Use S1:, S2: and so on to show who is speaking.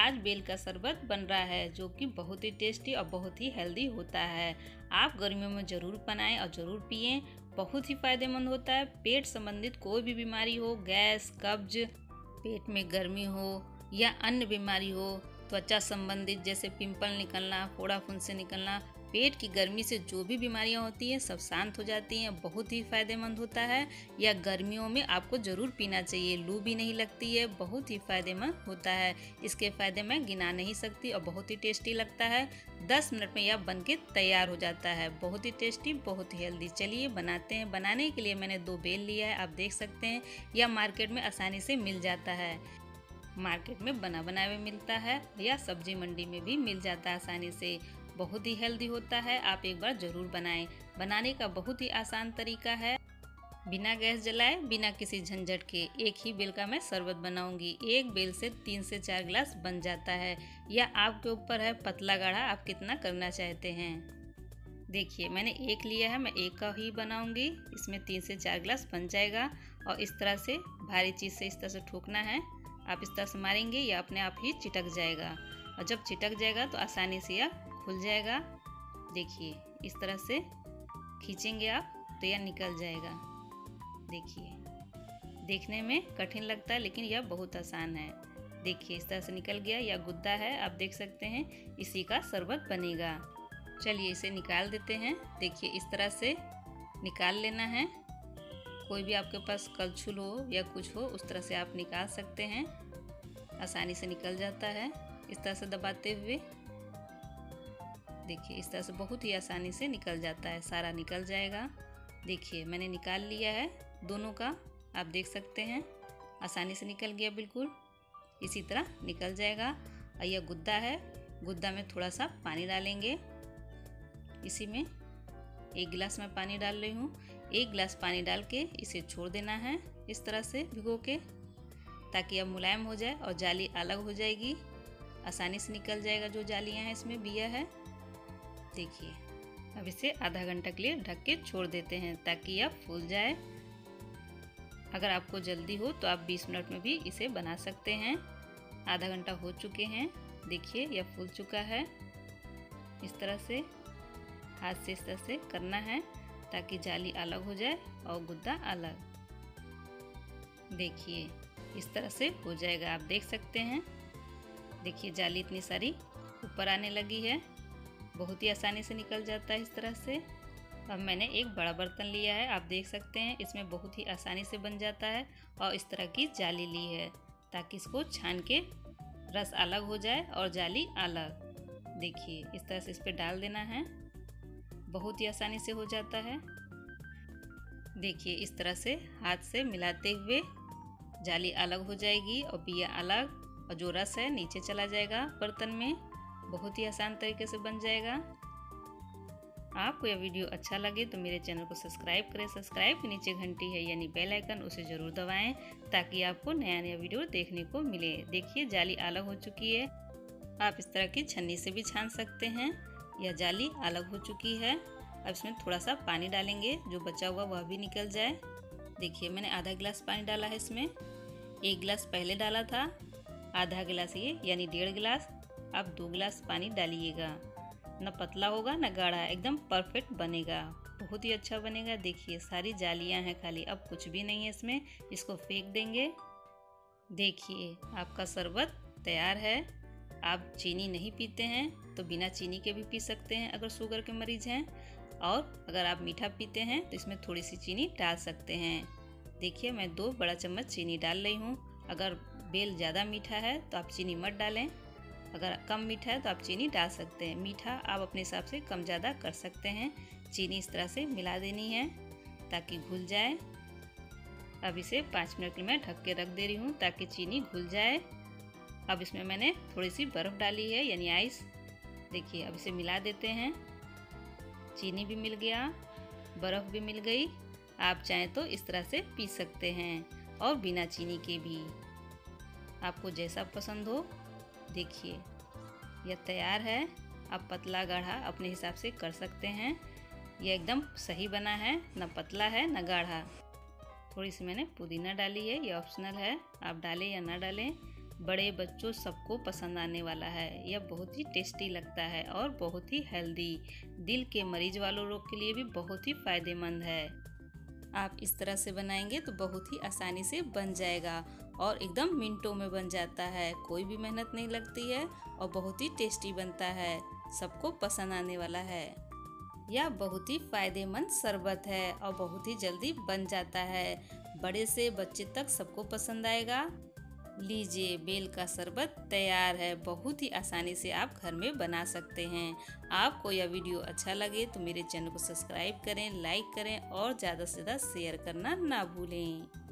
S1: आज बेल का शरबत बन रहा है जो कि बहुत ही टेस्टी और बहुत ही हेल्दी होता है। आप गर्मियों में ज़रूर बनाएं और ज़रूर पिएं। बहुत ही फायदेमंद होता है। पेट संबंधित कोई भी बीमारी हो, गैस, कब्ज, पेट में गर्मी हो या अन्य बीमारी हो, त्वचा संबंधित जैसे पिंपल निकलना, फोड़ा फुंसी निकलना, पेट की गर्मी से जो भी बीमारियां होती हैं सब शांत हो जाती हैं। बहुत ही फायदेमंद होता है। या गर्मियों में आपको ज़रूर पीना चाहिए। लू भी नहीं लगती है। बहुत ही फायदेमंद होता है। इसके फ़ायदे मैं गिना नहीं सकती और बहुत ही टेस्टी लगता है। 10 मिनट में यह बनके तैयार हो जाता है। बहुत ही टेस्टी, बहुत ही हेल्दी। चलिए बनाते हैं। बनाने के लिए मैंने 2 बेल लिया है, आप देख सकते हैं। यह मार्केट में आसानी से मिल जाता है। मार्केट में बना बनाया हुआ मिलता है या सब्जी मंडी में भी मिल जाता है आसानी से। बहुत ही हेल्दी होता है। आप एक बार ज़रूर बनाएं। बनाने का बहुत ही आसान तरीका है। बिना गैस जलाए, बिना किसी झंझट के एक ही बेल का मैं शरबत बनाऊंगी। एक बेल से 3 से 4 गिलास बन जाता है। या आपके ऊपर है पतला गाढ़ा आप कितना करना चाहते हैं। देखिए मैंने एक लिया है, मैं एक का ही बनाऊंगी। इसमें 3 से 4 गिलास बन जाएगा। और इस तरह से भारी चीज़ से इस तरह से ठोकना है। आप इस तरह से मारेंगे या अपने आप ही चिटक जाएगा। और जब चिटक जाएगा तो आसानी से यह खुल जाएगा। देखिए इस तरह से खींचेंगे आप तो यह निकल जाएगा। देखिए देखने में कठिन लगता है लेकिन यह बहुत आसान है। देखिए इस तरह से निकल गया। यह गुद्दा है, आप देख सकते हैं। इसी का शरबत बनेगा। चलिए इसे निकाल देते हैं। देखिए इस तरह से निकाल लेना है। कोई भी आपके पास कलछुल हो या कुछ हो उस तरह से आप निकाल सकते हैं। आसानी से निकल जाता है इस तरह से दबाते हुए। देखिए इस तरह से बहुत ही आसानी से निकल जाता है। सारा निकल जाएगा। देखिए मैंने निकाल लिया है दोनों का, आप देख सकते हैं। आसानी से निकल गया बिल्कुल। इसी तरह निकल जाएगा। और यह गुद्दा है। गुद्दा में थोड़ा सा पानी डालेंगे। इसी में 1 गिलास मैं पानी डाल रही हूँ। 1 गिलास पानी डाल के इसे छोड़ देना है इस तरह से भिगो के, ताकि यह मुलायम हो जाए और जाली अलग हो जाएगी। आसानी से निकल जाएगा जो जालियाँ हैं इसमें बिया है। देखिए अब इसे आधा घंटा के लिए ढक के छोड़ देते हैं ताकि यह फूल जाए। अगर आपको जल्दी हो तो आप 20 मिनट में भी इसे बना सकते हैं। आधा घंटा हो चुके हैं। देखिए यह फूल चुका है। इस तरह से हाथ से इस तरह से करना है ताकि जाली अलग हो जाए और गुद्दा अलग। देखिए इस तरह से हो जाएगा, आप देख सकते हैं। देखिए जाली इतनी सारी ऊपर आने लगी है। बहुत ही आसानी से निकल जाता है इस तरह से। अब मैंने एक बड़ा बर्तन लिया है, आप देख सकते हैं। इसमें बहुत ही आसानी से बन जाता है। और इस तरह की जाली ली है ताकि इसको छान के रस अलग हो जाए और जाली अलग। देखिए इस तरह से इस पर डाल देना है। बहुत ही आसानी से हो जाता है। देखिए इस तरह से हाथ से मिलाते हुए जाली अलग हो जाएगी और बिया अलग, और जो रस है नीचे चला जाएगा बर्तन में। बहुत ही आसान तरीके से बन जाएगा। आपको यह वीडियो अच्छा लगे तो मेरे चैनल को सब्सक्राइब करें। सब्सक्राइब के नीचे घंटी है यानी बेल आइकन, उसे ज़रूर दबाएं ताकि आपको नया नया वीडियो देखने को मिले। देखिए जाली अलग हो चुकी है। आप इस तरह की छन्नी से भी छान सकते हैं। यह जाली अलग हो चुकी है। अब इसमें थोड़ा सा पानी डालेंगे, जो बचा हुआ वह भी निकल जाए। देखिए मैंने आधा गिलास पानी डाला है इसमें। 1 गिलास पहले डाला था, आधा गिलास ये यानी 1.5 गिलास। आप 2 गिलास पानी डालिएगा। न पतला होगा न गाढ़ा, एकदम परफेक्ट बनेगा। बहुत ही अच्छा बनेगा। देखिए सारी जालियां हैं खाली, अब कुछ भी नहीं है इसमें। इसको फेंक देंगे। देखिए आपका शरबत तैयार है। आप चीनी नहीं पीते हैं तो बिना चीनी के भी पी सकते हैं अगर शुगर के मरीज हैं। और अगर आप मीठा पीते हैं तो इसमें थोड़ी सी चीनी डाल सकते हैं। देखिए मैं 2 बड़ा चम्मच चीनी डाल रही हूँ। अगर बेल ज़्यादा मीठा है तो आप चीनी मत डालें। अगर कम मीठा है तो आप चीनी डाल सकते हैं। मीठा आप अपने हिसाब से कम ज़्यादा कर सकते हैं। चीनी इस तरह से मिला देनी है ताकि घुल जाए। अब इसे 5 मिनट के लिए मैं ढक के रख दे रही हूँ ताकि चीनी घुल जाए। अब इसमें मैंने थोड़ी सी बर्फ़ डाली है यानी आइस। देखिए अब इसे मिला देते हैं। चीनी भी मिल गया, बर्फ़ भी मिल गई। आप चाहें तो इस तरह से पी सकते हैं और बिना चीनी के भी, आपको जैसा पसंद हो। देखिए यह तैयार है। आप पतला गाढ़ा अपने हिसाब से कर सकते हैं। यह एकदम सही बना है, न पतला है न गाढ़ा। थोड़ी सी मैंने पुदीना डाली है, ये ऑप्शनल है, आप डालें या ना डालें। बड़े बच्चों सबको पसंद आने वाला है। यह बहुत ही टेस्टी लगता है और बहुत ही हेल्दी, दिल के मरीज वालों लोग के लिए भी बहुत ही फ़ायदेमंद है। आप इस तरह से बनाएंगे तो बहुत ही आसानी से बन जाएगा और एकदम मिनटों में बन जाता है। कोई भी मेहनत नहीं लगती है और बहुत ही टेस्टी बनता है, सबको पसंद आने वाला है। यह बहुत ही फ़ायदेमंद शरबत है और बहुत ही जल्दी बन जाता है। बड़े से बच्चे तक सबको पसंद आएगा। लीजिए, बेल का शरबत तैयार है। बहुत ही आसानी से आप घर में बना सकते हैं। आपको यह वीडियो अच्छा लगे तो मेरे चैनल को सब्सक्राइब करें, लाइक करें और ज़्यादा से ज़्यादा शेयर करना ना भूलें।